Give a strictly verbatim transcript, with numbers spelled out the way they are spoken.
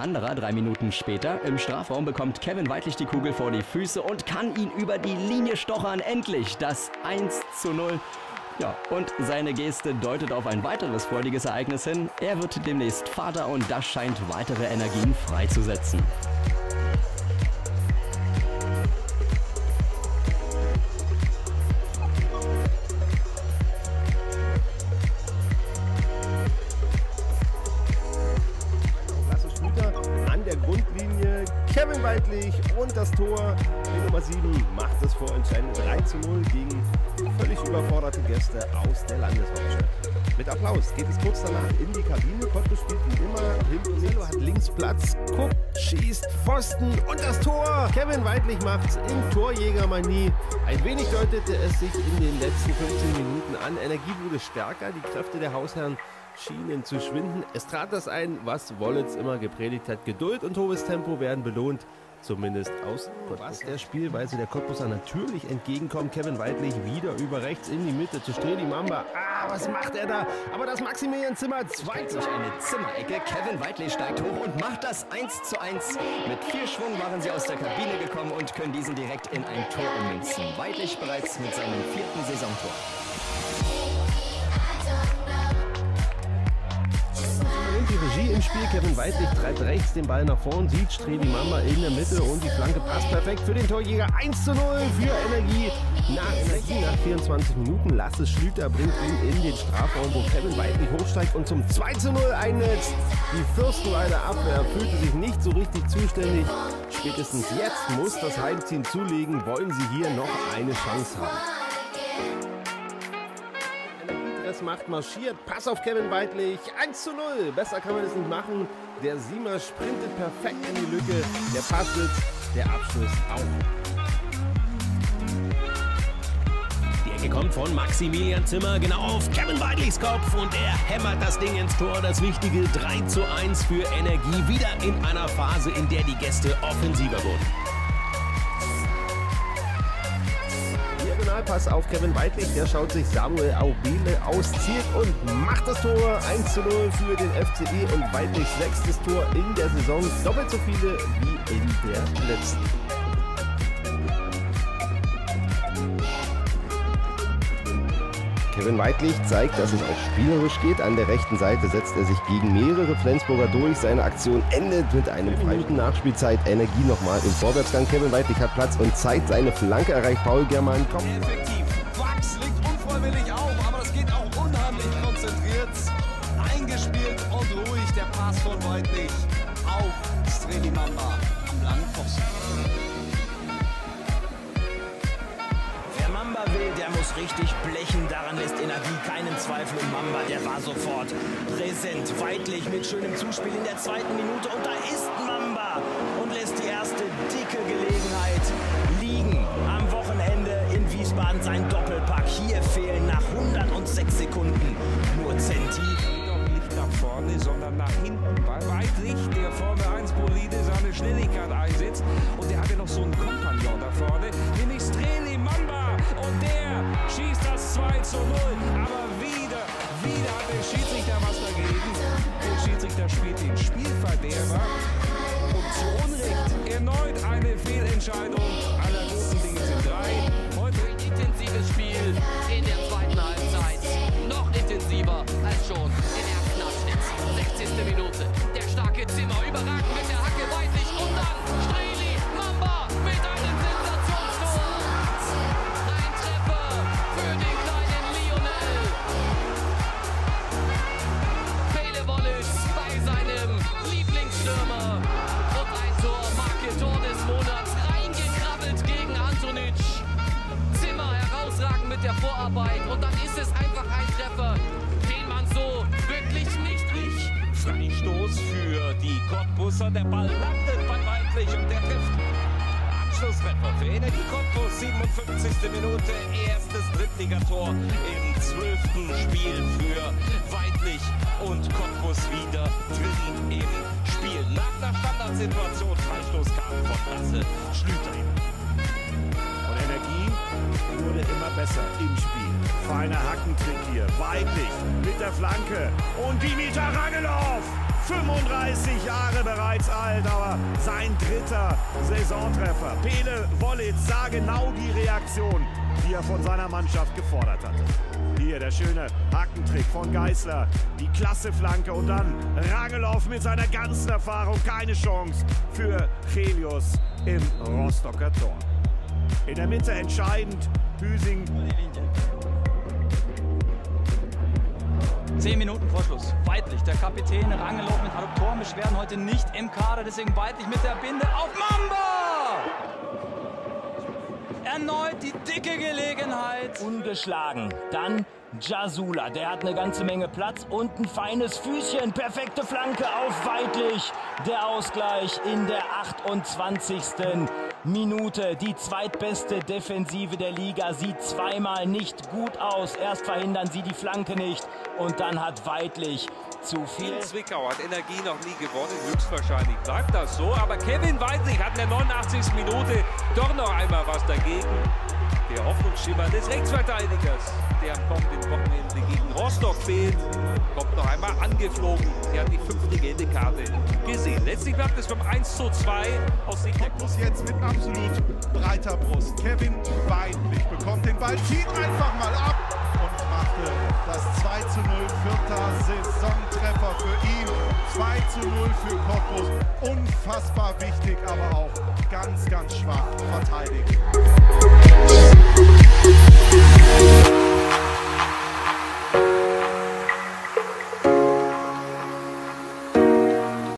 anderer drei Minuten später. Im Strafraum bekommt Kevin Weidlich die Kugel vor die Füße und kann ihn über die Linie stochern. Endlich das eins zu null. Ja, und seine Geste deutet auf ein weiteres freudiges Ereignis hin. Er wird demnächst Vater und das scheint weitere Energien freizusetzen. Grundlinie, Kevin Weidlich und das Tor. Die Nummer sieben macht das vorentscheidende drei zu null gegen völlig überforderte Gäste aus der Landeshauptstadt. Mit Applaus geht es kurz danach in die Kabine. Cottbus spielt wie immer. Hinten hat links Platz, guckt, schießt, Pfosten und das Tor. Kevin Weidlich macht's in Torjägermanie. Ein wenig deutete es sich in den letzten fünfzehn Minuten an. Energie wurde stärker, die Kräfte der Hausherren schienen zu schwinden. Es trat das ein, was Wollitz immer gepredigt hat. Geduld und hohes Tempo werden belohnt, zumindest aus Cottbus. Was der Spielweise der Cottbuser natürlich entgegenkommt. Kevin Weidlich wieder über rechts in die Mitte zu Streli Mamba. Ah, was macht er da? Aber das Maximilian Zimmer zwei durch eine Zimmerecke. Kevin Weidlich steigt hoch und macht das eins zu eins. Mit viel Schwung waren sie aus der Kabine gekommen und können diesen direkt in ein Tor ummünzen. Weidlich bereits mit seinem vierten Saisontor. Die Regie im Spiel. Kevin Weidlich treibt rechts den Ball nach vorn, sieht Streli Mamba in der Mitte und die Flanke passt perfekt für den Torjäger. eins zu null für Energie. Nach Energie nach vierundzwanzig Minuten. Lasse Schlüter bringt ihn in den Strafraum, wo Kevin Weidlich hochsteigt und zum zwei zu null einnetzt. Die Fürstenwalder Abwehr fühlte sich nicht so richtig zuständig. Spätestens jetzt muss das Heimteam zulegen, wollen sie hier noch eine Chance haben. Macht marschiert, Pass auf Kevin Weidlich, eins zu null, besser kann man es nicht machen. Der Siemer sprintet perfekt in die Lücke, der Pass sitzt, der Abschluss auch. Die Ecke kommt von Maximilian Zimmer genau auf Kevin Weidlichs Kopf und er hämmert das Ding ins Tor. Das wichtige drei zu eins für Energie, wieder in einer Phase, in der die Gäste offensiver wurden. Pass auf Kevin Weidlich, der schaut sich Samuel Aubele auszielt und macht das Tor. eins zu null für den F C E und Weidlichs sechstes Tor in der Saison. Doppelt so viele wie in der letzten. Kevin Weidlich zeigt, dass es auch spielerisch geht. An der rechten Seite setzt er sich gegen mehrere Flensburger durch. Seine Aktion endet mit einem Freischuss. Nachspielzeit. Energie nochmal im Vorwärtsgang. Kevin Weidlich hat Platz und zeigt seine Flanke. Erreicht Paul German. Kopf. Effektiv. Wachs liegt unfreiwillig auf, aber das geht auch unheimlich konzentriert. Eingespielt und ruhig der Pass von Weidlich auf Streli Mamba am langen Pfosten. Mamba will, der muss richtig blechen, daran lässt Energie keinen Zweifel und Mamba, der war sofort präsent. Weidlich mit schönem Zuspiel in der zweiten Minute und da ist Mamba und lässt die erste dicke Gelegenheit liegen. Am Wochenende in Wiesbaden sein Doppelpack. Hier fehlen nach hundertsechs Sekunden nur Centi. Nicht nach vorne, sondern nach hinten. Weil Weidlich, der Formel eins Bolide, seine Schnelligkeit einsetzt und der hatte noch so einen Kompagnon da vorne, nämlich Streli Mamba. Und der schießt das zwei zu null. Aber wieder, wieder hat der Schiedsrichter was dagegen. Der Schiedsrichter spielt den Spielverderber. Und zu Unrecht erneut eine Fehlentscheidung. Aller guten Dinge sind drei. Heute ein intensives Spiel in der zweiten Halbzeit. Noch intensiver als schon im ersten Abschnitt. sechzigste Minute. Der starke Zimmer überragend mit der Hacke Weidlich. Und dann Streli Mamba mit einem Sensationstor. Ein Treffer für den kleinen Lionel. Pele Wollitz bei seinem Lieblingsstürmer. Und ein Tor, Marke Tor des Monats, reingekrabbelt gegen Antonic. Zimmer herausragend mit der Vorarbeit. Und dann ist es einfach ein Treffer, den man so wirklich nicht riecht. Freistoß für die Cottbuser. Der Ball landet bei Weidlich und der trifft. Abschlusstreffer für Energie Cottbus, siebenundfünfzigste Minute, erstes Drittligator im zwölften Spiel für Weidlich und Cottbus wieder drin im Spiel. Nach der Standardsituation Freistoß kam von Lasse Schlüter. Und Energie wurde immer besser im Spiel. Feiner Hackentrick hier. Weidlich mit der Flanke. Und Dimitar Rangelov fünfunddreißig Jahre bereits alt, aber sein dritter Saisontreffer. Pele Wollitz sah genau die Reaktion, die er von seiner Mannschaft gefordert hatte. Hier der schöne Hackentrick von Geißler, die klasse Flanke und dann Rangelov mit seiner ganzen Erfahrung. Keine Chance für Chelios im Rostocker Tor. In der Mitte entscheidend Hüsing. Zehn Minuten vor Schluss. Weidlich, der Kapitän, Rangelov mit Adduktorenbeschwerden heute nicht im Kader, deswegen Weidlich mit der Binde auf Mamba! Erneut die dicke Gelegenheit. Ungeschlagen. Dann Jasula, der hat eine ganze Menge Platz und ein feines Füßchen. Perfekte Flanke auf Weidlich. Der Ausgleich in der achtundzwanzigsten Minute. Die zweitbeste Defensive der Liga sieht zweimal nicht gut aus. Erst verhindern sie die Flanke nicht und dann hat Weidlich zu viel. In Zwickau hat Energie noch nie gewonnen, höchstwahrscheinlich bleibt das so. Aber Kevin Weidlich hat in der neunundachtzigsten Minute doch noch einmal was dagegen. Der Hoffnungsschimmer des Rechtsverteidigers, der am kommenden Wochenende gegen Rostock fehlt, kommt noch einmal angeflogen. Er hat die fünfte gelbe Karte gesehen. Letztlich bleibt es beim eins zu zwei aus Sicht der Cottbus jetzt mit absolut breiter Brust. Kevin Weidlich bekommt den Ball, zieht einfach mal ab und machte das zwei zu null. Vierter Saisontreffer für ihn. zwei zu null für Cottbus. Unfassbar wichtig, aber auch ganz, ganz schwach verteidigt.